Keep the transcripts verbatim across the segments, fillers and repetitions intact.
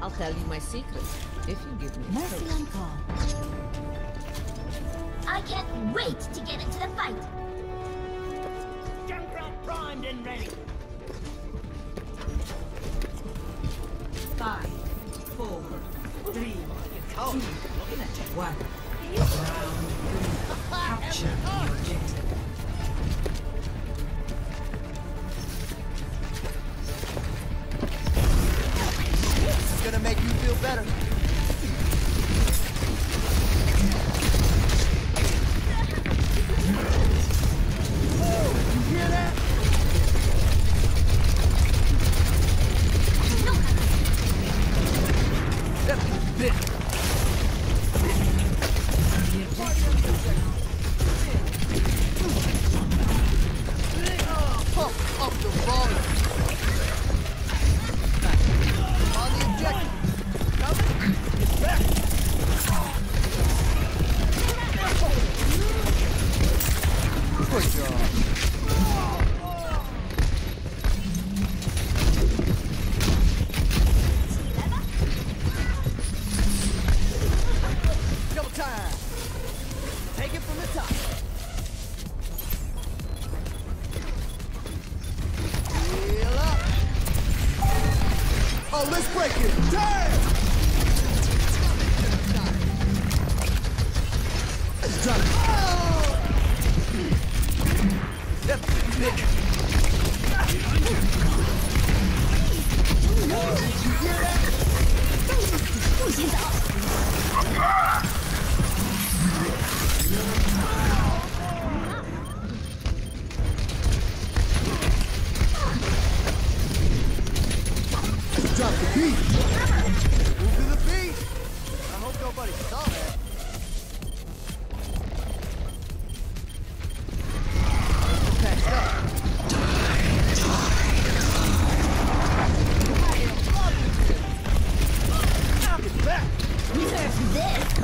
I'll tell you my secrets if you give me a Mercy space. on call. I can't wait to get into the fight! Junkrat primed and ready. Five, four, three, Oh, two, looking at you. one. Round three. Capture the objective. This is gonna make you feel better. Oh, you hear that? That's bit. Pump up the volume. On the objective. Coming. It's back. Good job. Double time. Take it from the top. Heal up. Oh, let's break it. Damn! Let's try to... Oh! That's big. Whoa, did you hear that? 不许走！ Drop the beat. Move to the beat. I hope nobody saw that. Patched up. Knock it back. Reserve this!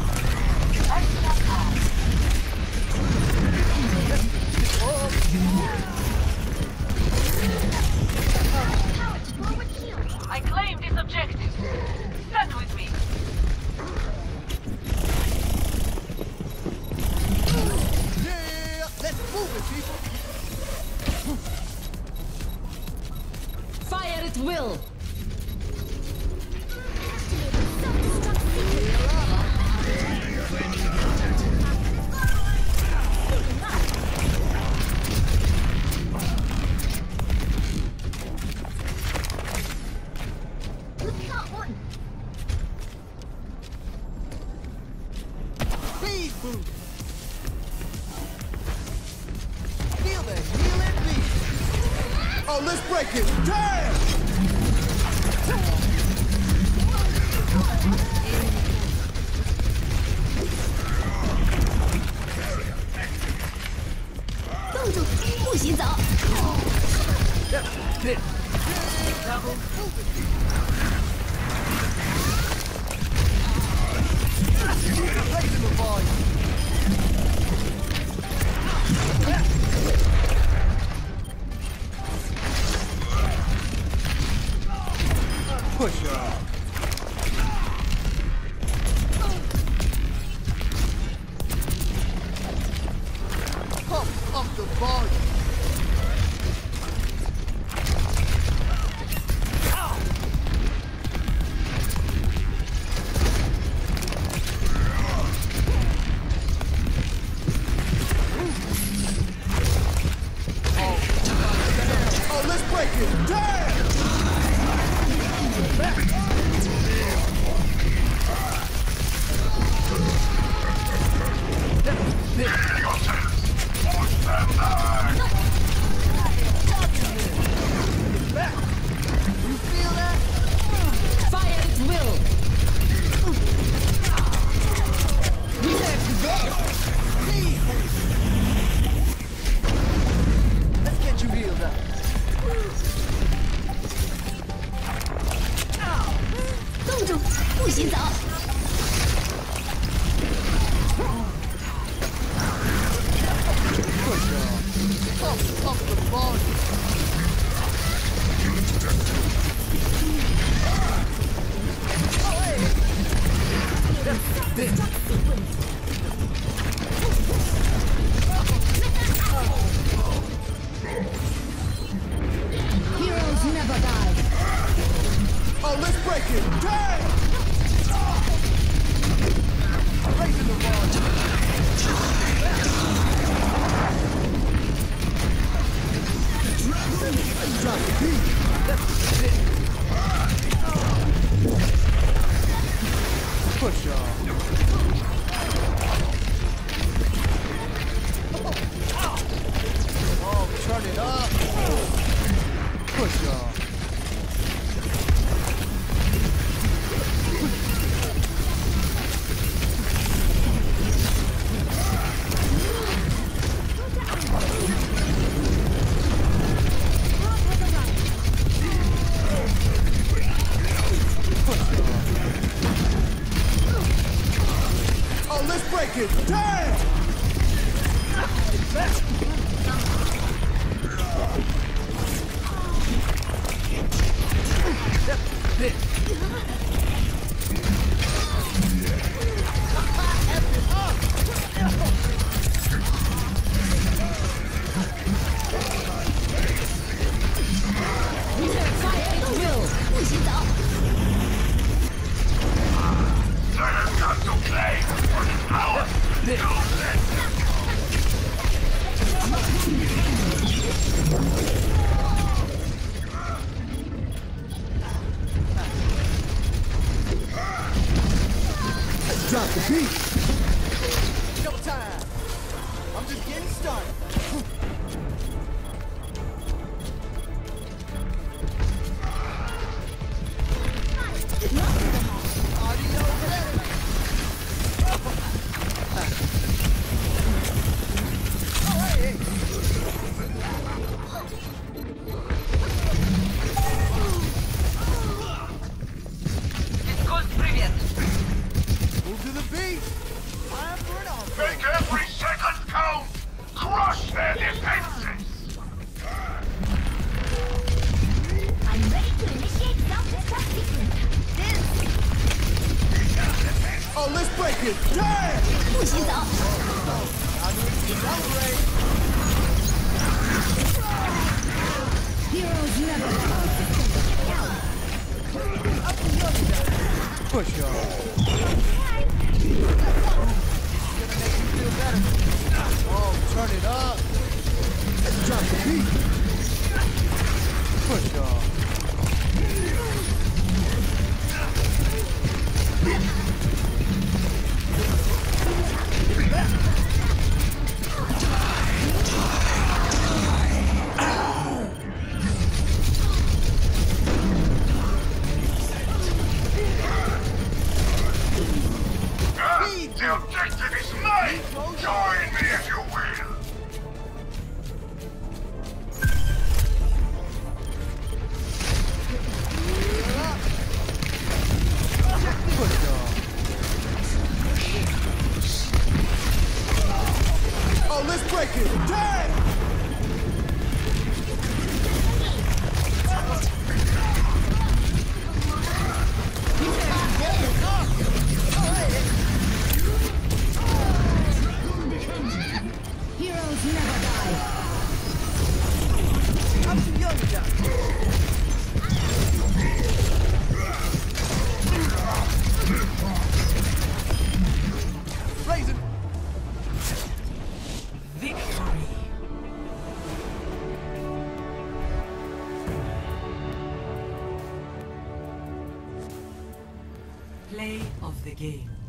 I claim this objective. Stand with me. Yeah, let's move it, people. Fire at will! Speed boost. Feel the healing beat. Oh, let's break it. Damn! That's it. Double raising the volume. Push up. Pump up the volume. Oh, let's break it. Damn! You feel that? Fire at will! Let's get you healed up. 冻住，不许走！ Push up. Pump up the volume. break it! Damn! Raising the wall. Drop the beat. Push y'all. Oh, turn it up. Push y'all. Oh, let's break it. Damn! Fire at will. 不许走。 Drop the beat. Double time. I'm just getting started. Audio ready. Oh, hey, hey. Discuss привет. Move to the beat. Time for an off. Make every second count! Crush their defenses! I'm ready to initiate self-destruct sequence. This Oh, let's break it. Damn! 不许走。 I need to celebrate. Heroes never Push y'all. Gonna make you feel better. Oh, turn it up. Drop the beat. Push y'all. Ah, the objective is mine! Join me if you will! Push y'all. Oh, let's break it. Damn! Heroes never die. I'm too young to die. Raising. Victory. Play of the game.